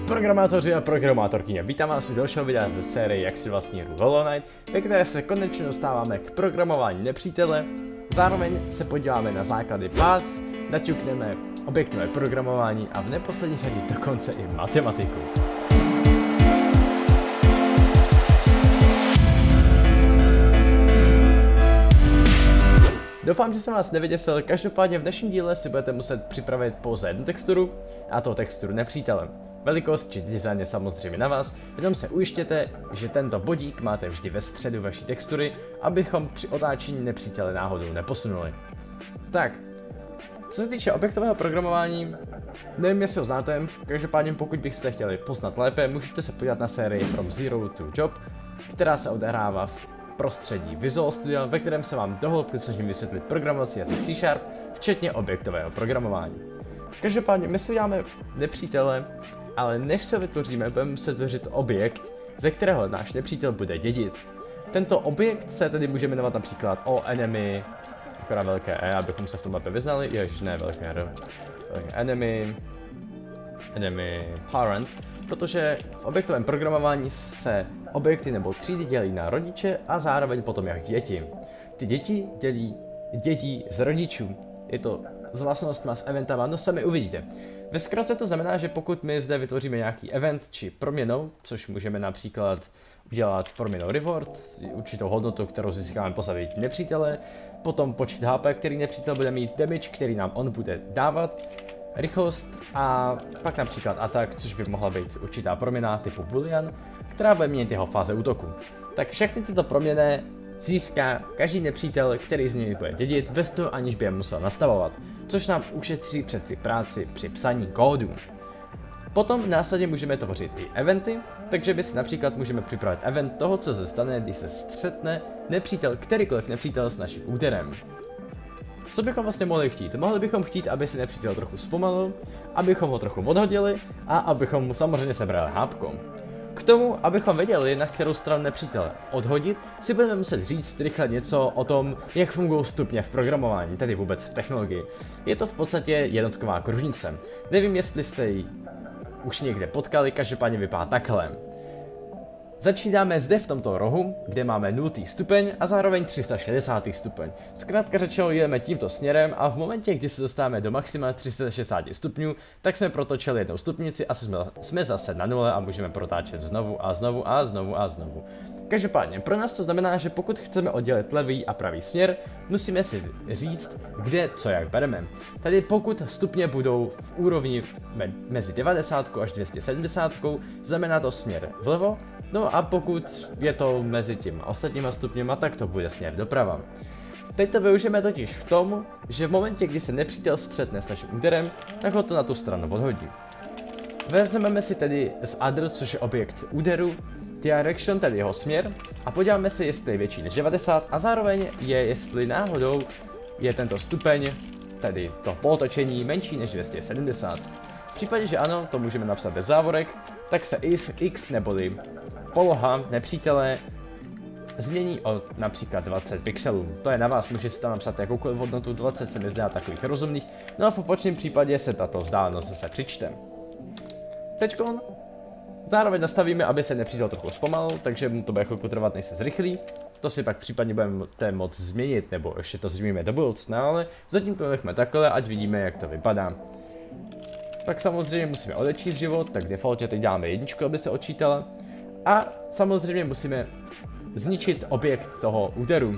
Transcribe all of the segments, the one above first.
Programátoři a programátorkyně, vítám vás u dalšího videa ze série Jak si vlastně hru Hollow Knight, ve které se konečně dostáváme k programování nepřítele, zároveň se podíváme na základy path, naťukneme objektové programování a v neposlední řadě dokonce i matematiku. Doufám, že jsem vás nevyděsil, každopádně v dnešním díle si budete muset připravit pouze jednu texturu, a to texturu nepřítele. Velikost či design je samozřejmě na vás, jenom se ujištěte, že tento bodík máte vždy ve středu vaší textury, abychom při otáčení nepřítele náhodou neposunuli. Tak, co se týče objektového programování, nevím, jestli ho znáte, každopádně pokud byste chtěli poznat lépe, můžete se podívat na sérii From Zero to Job, která se odehrává v prostředí Visual Studio, ve kterém se vám do hloubky snažím vysvětlit programovací jazyk C#, včetně objektového programování. Každopádně my si uděláme nepřítele, ale než se vytvoříme, budeme muset vytvořit objekt, ze kterého náš nepřítel bude dědit. Tento objekt se tedy může jmenovat například enemy, akorát velké E, abychom se v tom lépe vyznali, jež ne velké R, enemy parent, protože v objektovém programování se objekty nebo třídy dělí na rodiče a zároveň potom jak děti. Ty děti dělí děti z rodičů. Je to s vlastnostma, s eventama, no sami uvidíte. Ve zkratce to znamená, že pokud my zde vytvoříme nějaký event či proměnou, což můžeme například udělat proměnou reward, určitou hodnotu, kterou získáme po zabití nepřítele, potom počet HP, který nepřítel bude mít, damage, který nám on bude dávat, rychlost a pak například attack, což by mohla být určitá proměna typu boolean, která bude měnit jeho fáze útoku. Tak všechny tyto proměny získá každý nepřítel, který z něj bude dědit, bez toho aniž by je musel nastavovat, což nám ušetří přeci práci při psaní kódu. Potom následně můžeme tvořit i eventy, takže by si například můžeme připravit event toho, co se stane, když se střetne nepřítel, kterýkoliv nepřítel s naším úderem. Co bychom vlastně mohli chtít? Mohli bychom chtít, aby si nepřítel trochu zpomalil, abychom ho trochu odhodili a abychom mu samozřejmě sebrali hápko. K tomu, abychom věděli, na kterou stranu nepřítele odhodit, si budeme muset říct rychle něco o tom, jak fungují stupně v programování, tedy vůbec v technologii. Je to v podstatě jednotková kružnice. Nevím, jestli jste ji už někde potkali, každopádně vypadá takhle. Začínáme zde v tomto rohu, kde máme 0. stupeň a zároveň 360. stupeň. Zkrátka řečeno jdeme tímto směrem a v momentě, kdy se dostáváme do maxima 360 stupňů, tak jsme protočili jednou stupnici a jsme zase na nule a můžeme protáčet znovu a znovu a znovu a znovu. Každopádně pro nás to znamená, že pokud chceme oddělit levý a pravý směr, musíme si říct, kde co jak bereme. Tady pokud stupně budou v úrovni mezi 90 až 270, znamená to směr vlevo, no a pokud je to mezi těmi ostatníma stupněma, tak to bude směr doprava. Teď to využijeme totiž v tom, že v momentě, kdy se nepřítel střetne s naším úderem, tak ho to na tu stranu odhodí. Vezmeme si tedy z other, což je objekt úderu, direction, tedy jeho směr, a podíváme se, jestli je větší než 90 a zároveň je, jestli náhodou je tento stupeň, tedy to polotočení, menší než 270. V případě, že ano, to můžeme napsat bez závorek, tak se x neboli poloha nepřítele změní o například 20 pixelů. To je na vás, můžete si tam napsat jakoukoliv hodnotu, 20 se mi zdá takových rozumných, no a v opačném případě se tato vzdálenost zase přičte. Teďkon zároveň nastavíme, aby se nepřítel trochu zpomalil, takže mu to bude chvilku trvat, než se zrychlí. To si pak případně budeme moct změnit, nebo ještě to změníme do budoucna, ale zatím to nechme takhle, ať vidíme, jak to vypadá. Tak samozřejmě musíme odečíst život, tak defaultně teď dáme jedničku, aby se odčítala. A samozřejmě musíme zničit objekt toho úderu.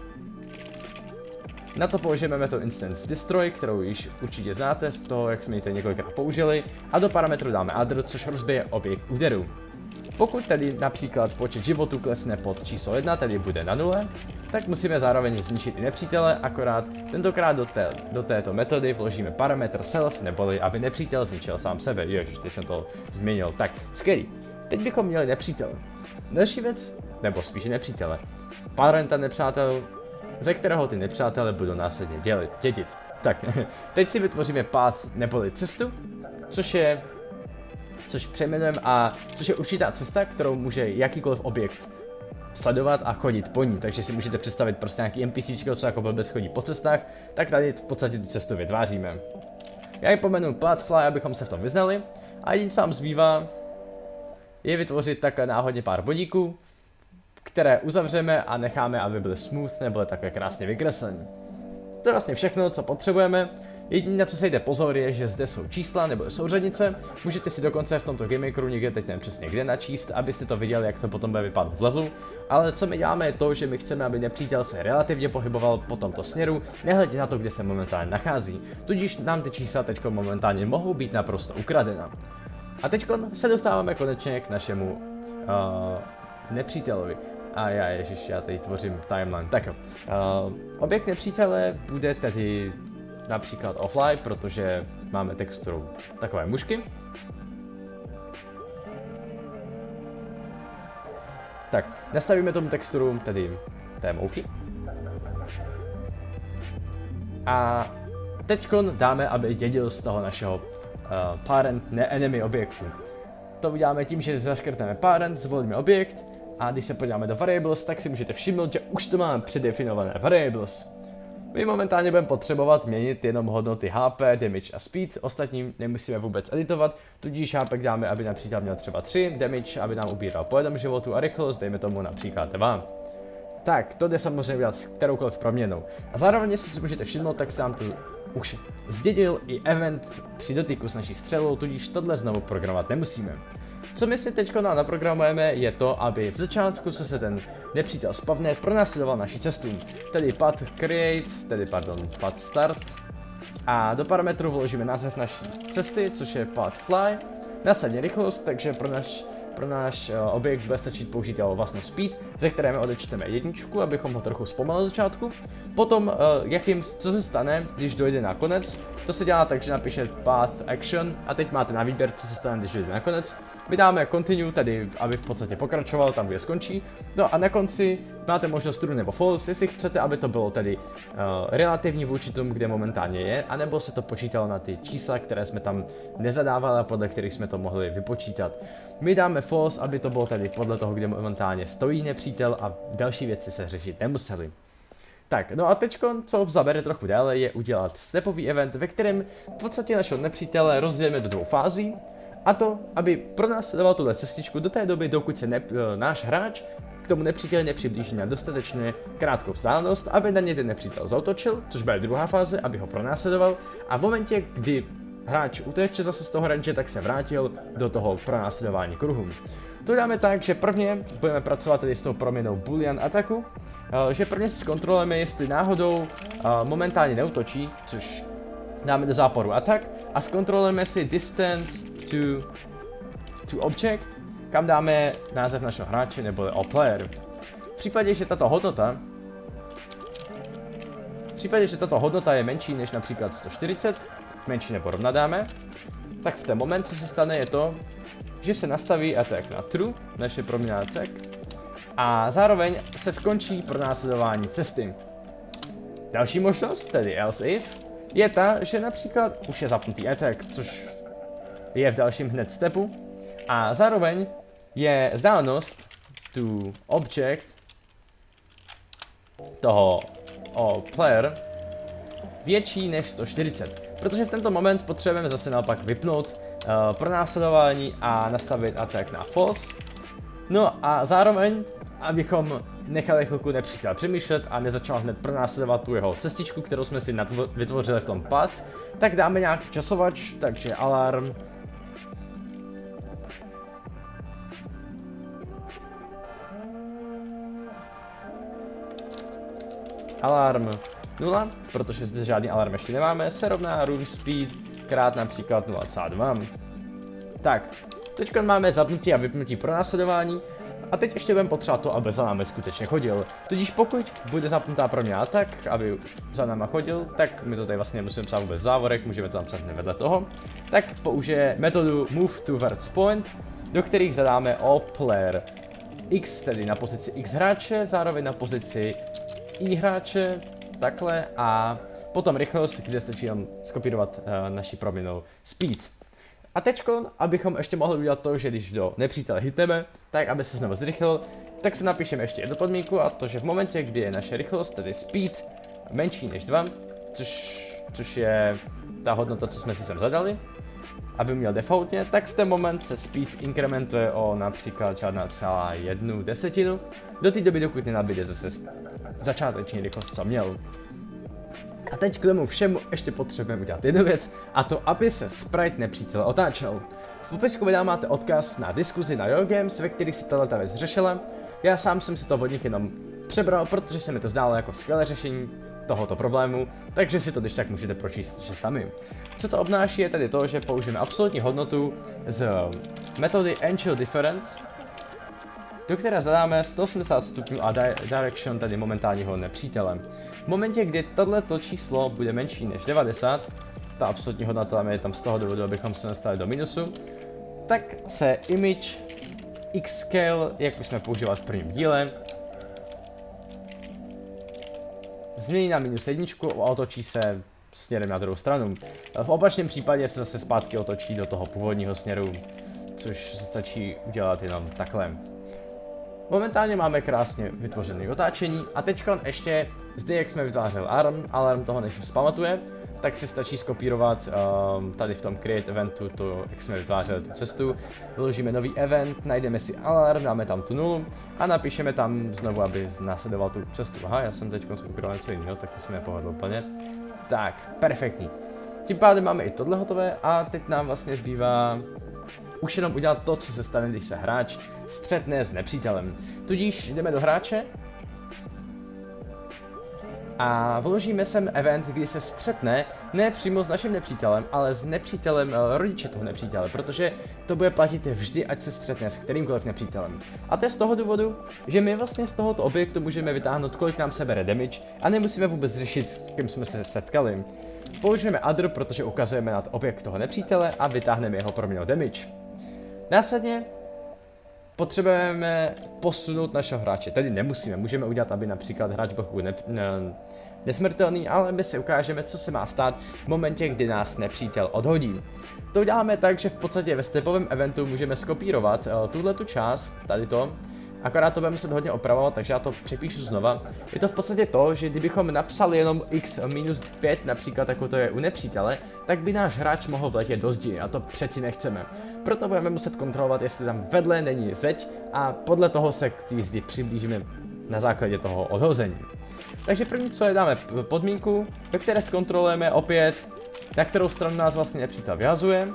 Na to použijeme metodu Instance Destroy, kterou již určitě znáte z toho, jak jsme ji několikrát použili, a do parametru dáme other, což rozbije objekt úderu. Pokud tedy například počet životů klesne pod číslo 1, tedy bude na 0, tak musíme zároveň zničit i nepřítele, akorát tentokrát do této metody vložíme parametr self, neboli aby nepřítel zničil sám sebe. Ježiš, teď jsem to změnil. Tak, skvělý. Teď bychom měli nepřítele. Další věc, nebo spíše nepřítele. Parenta nepřátel, ze kterého ty nepřátelé budou následně dědit. Tak, teď si vytvoříme path neboli cestu, což přejmenujeme a což je určitá cesta, kterou může jakýkoliv objekt sledovat a chodit po ní, takže si můžete představit prostě nějaký NPCčko, co jako blbec chodí po cestách, tak tady v podstatě tu cestu vytváříme. Já ji pomenu Pathfly, abychom se v tom vyznali, a jedině co nám zbývá, je vytvořit takhle náhodně pár bodíků, které uzavřeme a necháme, aby byly smooth nebo takhle krásně vykreslení. To je vlastně všechno, co potřebujeme. Jediné, na co se jde pozor, je, že zde jsou čísla nebo souřadnice. Můžete si dokonce v tomto GameMakeru někde, teď nevím přesně kde, načíst, abyste to viděli, jak to potom bude vypadat v levelu. Ale co my děláme je to, že my chceme, aby nepřítel se relativně pohyboval po tomto směru, nehledě na to, kde se momentálně nachází. Tudíž nám ty čísla teď momentálně mohou být naprosto ukradena. A teď se dostáváme konečně k našemu nepřítelovi. A já tady tvořím timeline. Tak jo. Objekt nepřítele bude tedy například offline, protože máme texturu takové mušky. Tak, nastavíme tomu texturu tedy té mouchy. A teďkon dáme, aby dědil z toho našeho parent, ne enemy objektu. To uděláme tím, že zaškrtneme parent, zvolíme objekt a když se podíváme do variables, tak si můžete všimnout, že už to máme předefinované variables. My momentálně budeme potřebovat měnit jenom hodnoty HP, damage a speed, ostatním nemusíme vůbec editovat, tudíž HP dáme, aby například měl třeba 3, damage, aby nám ubíral po 1 životu a rychlost, dejme tomu například 2. Tak, to jde samozřejmě dělat s kteroukoliv proměnou. A zároveň, jestli si můžete všimnout, tak se nám tu už zdědil i event při dotyku s naší střelou, tudíž tohle znovu programovat nemusíme. Co my si teď naprogramujeme je to, aby z začátku, co se ten nepřítel spavne, pronásledoval naši cestu. Tedy path create, path start. A do parametru vložíme název naší cesty, což je path fly. Následně rychlost, takže pro náš objekt bude stačit použít jeho vlastnost speed, ze které my odečteme jedničku, abychom ho trochu zpomalili z začátku. Potom, co se stane, když dojde na konec, to se dělá tak, že napíše path action a teď máte na výběr, co se stane, když dojde na konec. My dáme continue, tedy aby v podstatě pokračoval tam, kde skončí. No a na konci máte možnost true nebo false, jestli chcete, aby to bylo tedy relativní vůči tomu, kde momentálně je, anebo se to počítalo na ty čísla, které jsme tam nezadávali a podle kterých jsme to mohli vypočítat. My dáme false, aby to bylo tedy podle toho, kde momentálně stojí nepřítel a další věci se řešit nemuseli. Tak, no a teďko, co zabere trochu déle, je udělat stepový event, ve kterém v podstatě našeho nepřítele rozdělíme do 2 fází. A to, aby pronásledoval tuhle cestičku do té doby, dokud se náš hráč k tomu nepříteli nepřiblíží na dostatečně krátkou vzdálenost, aby na něj ten nepřítel zaútočil, což bude druhá fáze, aby ho pronásledoval. A v momentě, kdy hráč uteče zase z toho range, tak se vrátil do toho pronásledování kruhu. To dáme tak, že prvně budeme pracovat tedy s tou proměnou boolean ataku, že prvně si zkontrolujeme, jestli náhodou momentálně neútočí, což dáme do záporu attack, a zkontrolujeme si distance to object, kam dáme název našeho hráče neboli all player. V případě, že tato hodnota je menší než například 140, menší nebo rovna dáme, tak v ten moment, co se stane, je to, že se nastaví attack na true, naše proměna attack, a zároveň se skončí pronásledování cesty. Další možnost, tedy else if, je ta, že například už je zapnutý attack, což je v dalším hned stepu, a zároveň je vzdálenost to object toho player větší než 140, protože v tento moment potřebujeme zase naopak vypnout pronásledování a nastavit attack na false. No a zároveň, abychom nechali chvilku nepřítel přemýšlet a nezačal hned pronásledovat tu jeho cestičku, kterou jsme si vytvořili v tom path, tak dáme nějaký časovač, takže alarm. Alarm 0, protože zde žádný alarm ještě nemáme, se rovná room speed krát například 0,2. Tak, teď máme zapnutí a vypnutí pronásledování a teď ještě budeme potřebovat to, aby za námi skutečně chodil. Tudíž pokud bude zapnutá proměna tak, aby za náma chodil, tak my to tady vlastně nemusíme psát vůbec závorek, můžeme to napsat vedle toho, tak použije metodu move towards point, do kterých zadáme all player x, tedy na pozici x hráče, zároveň na pozici i hráče, takhle, a potom rychlost, kde stačí jenom skopírovat naši proměnou speed. A teďko, abychom ještě mohli udělat to, že když do nepřítele hitneme, tak aby se znovu zrychlil, tak si napíšeme ještě jednu podmínku, a to, že v momentě, kdy je naše rychlost, tedy speed, menší než 2, což je ta hodnota, co jsme si sem zadali, aby měl defaultně, tak v ten moment se speed inkrementuje o například žádná celá 1/10 do té doby, dokud nenabíde zase začáteční rychlost, co měl. A teď k tomu všemu ještě potřebujeme udělat jednu věc, a to aby se sprite nepřítele otáčel. V popisku videa máte odkaz na diskuzi na YoGames, ve kterých se tato věc řešila. Já sám jsem si to od nich jenom přebral, protože se mi to zdálo jako skvělé řešení tohoto problému, takže si to když tak můžete pročíst že sami. Co to obnáší je tedy to, že použijeme absolutní hodnotu z metody Angel Difference, do které zadáme 180 stupňů a direction, tedy momentálního nepřítele. V momentě, kdy tohleto číslo bude menší než 90, ta absolutní hodnota je tam z toho důvodu, abychom se dostali do minusu, tak se image xscale, jak už jsme používali v prvním díle, změní na -1 a otočí se směrem na druhou stranu. V opačném případě se zase zpátky otočí do toho původního směru, což stačí udělat jenom takhle. Momentálně máme krásně vytvořené otáčení a teď ještě zde, jak jsme vytvářeli alarm toho než se vzpamatuje, tak si stačí skopírovat tady v tom create eventu to, jak jsme vytvářeli tu cestu, vyložíme nový event, najdeme si alarm, dáme tam tu nulu a napíšeme tam znovu, aby následoval tu cestu. Aha, já jsem teď skopíroval něco jiného, tak to se mi povedlo úplně. Tak, perfektní. Tím pádem máme i tohle hotové a teď nám vlastně zbývá už jenom udělat to, co se stane, když se hráč střetne s nepřítelem. Tudíž jdeme do hráče a vložíme sem event, kdy se střetne ne přímo s naším nepřítelem, ale s nepřítelem rodiče toho nepřítele, protože to bude platit vždy, ať se střetne s kterýmkoliv nepřítelem. A to je z toho důvodu, že my vlastně z tohoto objektu můžeme vytáhnout, kolik nám sebere damage a nemusíme vůbec řešit, s kým jsme se setkali. Použijeme other, protože ukazujeme na objekt toho nepřítele a vytáhneme jeho proměnou damage. Následně potřebujeme posunout našeho hráče, tedy nemusíme, můžeme udělat, aby například hráč byl nesmrtelný, ale my si ukážeme, co se má stát v momentě, kdy nás nepřítel odhodí. To uděláme tak, že v podstatě ve stepovém eventu můžeme skopírovat tuhletu část, tady to, akorát to budeme muset hodně opravovat, takže já to přepíšu znova. Je to v podstatě to, že kdybychom napsali jenom x-5, například jako to je u nepřítele, tak by náš hráč mohl vletět do zdi a to přeci nechceme. Proto budeme muset kontrolovat, jestli tam vedle není zeď a podle toho se k té zdi přiblížíme na základě toho odhození. Takže první co je, dáme podmínku, ve které zkontrolujeme opět, na kterou stranu nás vlastně nepřítel vyhazuje.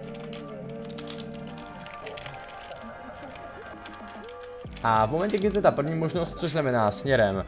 A v momentě, kdy je ta první možnost, což znamená směrem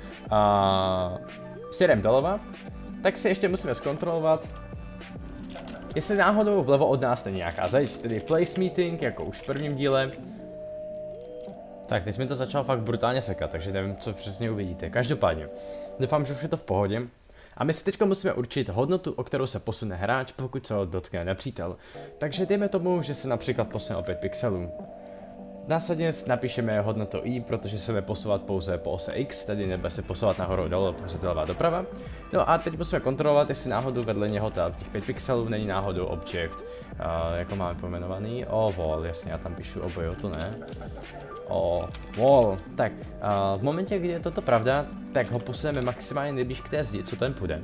doleva, tak si ještě musíme zkontrolovat, jestli náhodou vlevo od nás není nějaká zeď, tedy place meeting, jako už v prvním díle. Tak, teď mi to začalo fakt brutálně sekat, takže nevím, co přesně uvidíte. Každopádně, doufám, že už je to v pohodě. A my si teď musíme určit hodnotu, o kterou se posune hráč, pokud se ho dotkne nepřítel. Takže dejme tomu, že se například posune o 5 pixelů. Následně napíšeme hodnotu i, protože se bude posouvat pouze po ose x, tedy nebude se posouvat nahoru dolů, pouze doleva doprava. No a teď musíme kontrolovat, jestli náhodou vedle něho těch 5 pixelů není náhodou object, jako máme pojmenovaný, wall, jasně, já tam píšu oboje, to ne. Wall. Tak, v momentě, kdy je toto pravda, tak ho posuneme maximálně nejblíž k té zdi, co ten půjde.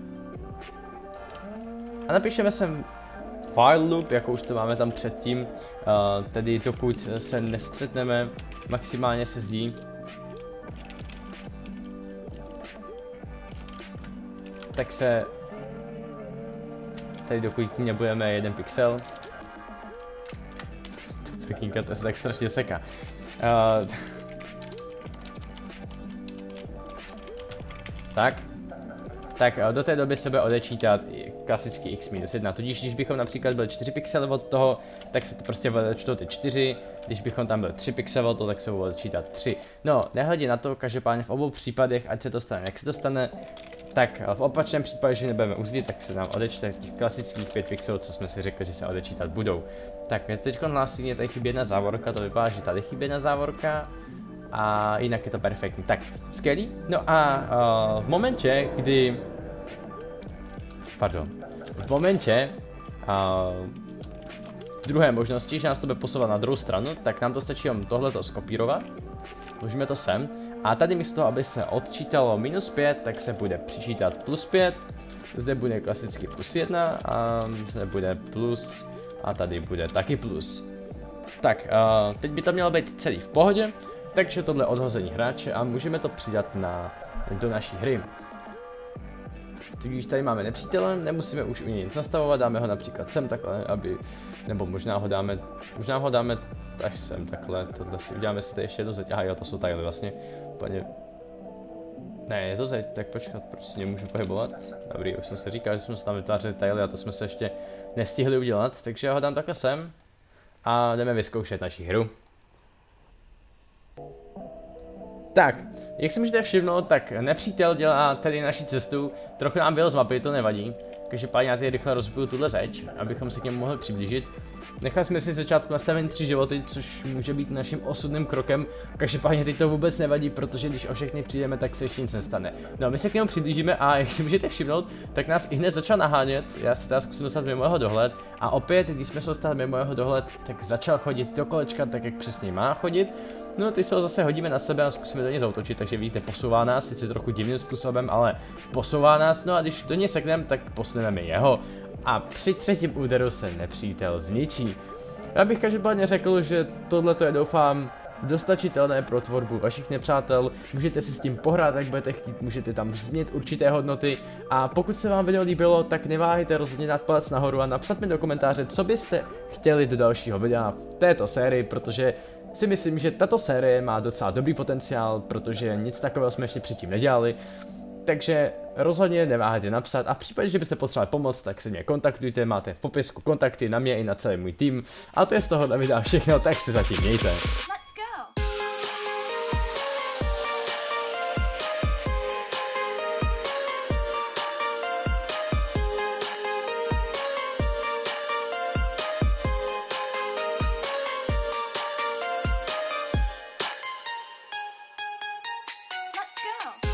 A napíšeme sem while loop, jako už to máme tam předtím, tedy dokud se nestřetneme maximálně se zdí. Tak se, tedy dokud nebudeme 1 pixel. Freakinga, to se tak strašně seká. Tak do té doby se bude odečítat klasický x-1, tudíž když bychom například byli 4 pixely od toho, tak se to prostě odečtou ty 4, když bychom tam byli 3 pixely od toho, tak se bude odečítat 3. No, nehledě na to, každopádně v obou případech, ať se to stane, jak se to stane, tak v opačném případě, že nebudeme uzdit, tak se nám odečte těch klasických 5 pixelů, co jsme si řekli, že se odečítat budou. Tak mě teď hlásí, mě tady chybí jedna závorka, to vypadá, že tady chybí jedna závorka. A jinak je to perfektní. Tak, skvělý. No a v momentě, kdy... Pardon. V momentě... druhé možnosti, že nás to bude posouvat na druhou stranu, tak nám to stačí jenom tohleto skopírovat. Vložíme to sem. A tady místo toho, aby se odčítalo -5, tak se bude přičítat +5. Zde bude klasicky +1 a zde bude a tady bude taky plus. Tak, teď by to mělo být celý v pohodě, takže tohle odhození hráče a můžeme to přidat do naší hry. Tudíž tady máme nepřítele, nemusíme už u něj nic nastavovat, dáme ho například sem takhle, nebo možná ho dáme až sem takhle, tohle si uděláme si tady ještě jednu zeď, aha jo, to jsou taily vlastně, úplně, ne, je to zeď, tak počkat, proč si nemůžu pohybovat, dobrý, už jsem si říkal, že jsme se tam vytvářeli taily a to jsme se ještě nestihli udělat, takže já ho dám takhle sem a jdeme vyzkoušet naši hru. Tak, jak si můžete všimnout, tak nepřítel dělá tady naši cestu, trochu nám byl z mapy, to nevadí. Každopádně já tady rychle rozbiju tuhle zeď, abychom se k němu mohli přiblížit. Nechali jsme si začátku nastavit 3 životy, což může být naším osudným krokem. Každopádně teď to vůbec nevadí, protože když o všechny přijdeme, tak se ještě nic nestane. No a my se k němu přiblížíme a jak si můžete všimnout, tak nás i hned začal nahánět. Já si teda zkusím dostat mimo jeho dohled. A opět, když jsme se dostali mimo jeho dohled, tak začal chodit do kolečka tak, jak přesně má chodit. No teď se ho zase hodíme na sebe a zkusíme do něj zautočit, takže vidíte, posouvá nás, sice trochu divným způsobem, ale posouvá nás, no a když do něj sekneme, tak posuneme jeho. A při třetím úderu se nepřítel zničí. Já bych každopádně řekl, že tohle je, doufám, dostačitelné pro tvorbu vašich nepřátel, můžete si s tím pohrát, jak budete chtít, můžete tam změnit určité hodnoty a pokud se vám video líbilo, tak neváhejte rozhodně dát palec nahoru a napsat mi do komentáře, co byste chtěli do dalšího videa v této sérii, protože si myslím, že tato série má docela dobrý potenciál, protože nic takového jsme ještě předtím nedělali. Takže rozhodně neváhejte napsat a v případě, že byste potřebovali pomoc, tak se mě kontaktujte, máte v popisku kontakty na mě i na celý můj tým. A to je z tohohle videa všechno, tak se zatím mějte. Let's go!